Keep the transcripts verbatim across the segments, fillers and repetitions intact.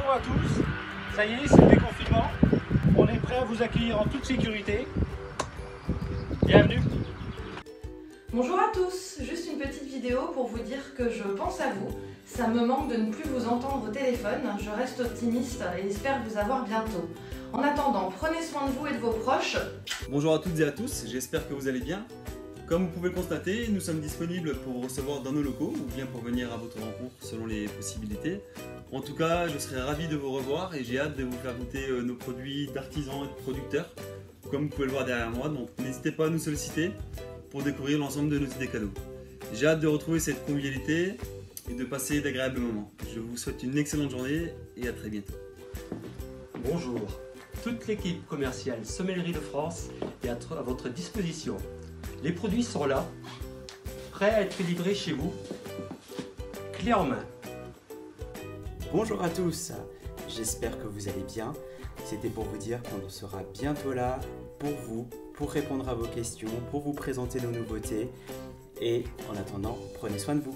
Bonjour à tous, ça y est, c'est le déconfinement. On est prêt à vous accueillir en toute sécurité. Bienvenue. Bonjour à tous, juste une petite vidéo pour vous dire que je pense à vous. Ça me manque de ne plus vous entendre au téléphone, je reste optimiste et espère vous avoir bientôt. En attendant, prenez soin de vous et de vos proches. Bonjour à toutes et à tous, j'espère que vous allez bien. Comme vous pouvez le constater, nous sommes disponibles pour vous recevoir dans nos locaux ou bien pour venir à votre rencontre selon les possibilités. En tout cas, je serai ravi de vous revoir et j'ai hâte de vous faire goûter nos produits d'artisans et de producteurs, comme vous pouvez le voir derrière moi. Donc n'hésitez pas à nous solliciter pour découvrir l'ensemble de nos idées cadeaux. J'ai hâte de retrouver cette convivialité et de passer d'agréables moments. Je vous souhaite une excellente journée et à très bientôt. Bonjour, toute l'équipe commerciale Sommellerie de France est à votre disposition. Les produits sont là, prêts à être livrés chez vous, clé en main. Bonjour à tous, j'espère que vous allez bien. C'était pour vous dire qu'on sera bientôt là pour vous, pour répondre à vos questions, pour vous présenter nos nouveautés. Et en attendant, prenez soin de vous.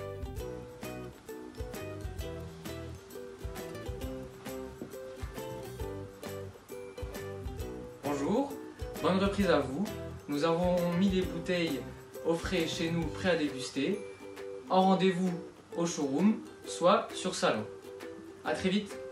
Bonjour, bonne reprise à vous. Nous avons mis des bouteilles au frais chez nous, prêts à déguster. En rendez-vous au showroom, soit sur salon. A très vite.